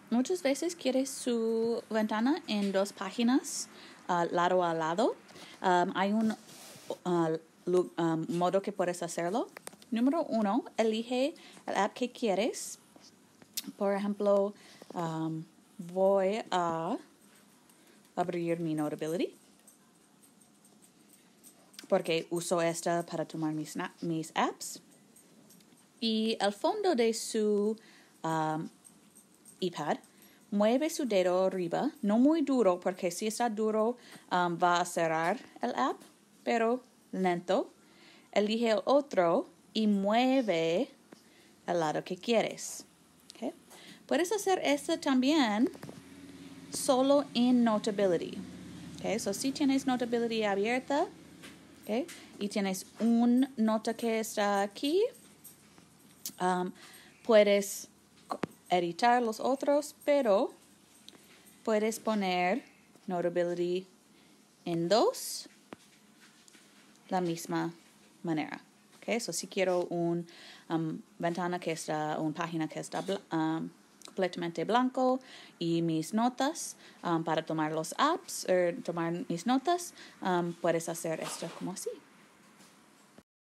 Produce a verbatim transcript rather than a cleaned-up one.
muchas veces quiere su ventana en dos páginas, uh, lado a lado. Um, hay un uh, um, modo que puedes hacerlo. Número uno, elige el app que quieres. Por ejemplo, um, voy a abrir mi Notability, porque uso esta para tomar mis, mis apps. Y al fondo de su um, iPad, mueve su dedo arriba, no muy duro, porque si está duro um, va a cerrar el app, pero lento. Elige el otro y mueve al lado que quieres. ¿Okay? Puedes hacer esto también solo en Notability. ¿Okay? So, si tienes Notability abierta, ¿okay? Y tienes un nota que está aquí, um, puedes editar los otros, pero puedes poner Notability en dos la misma manera. Okay, so si quiero una um, ventana que está, una página que está um, completamente blanco y mis notas um, para tomar los apps o tomar mis notas, um, puedes hacer esto como así.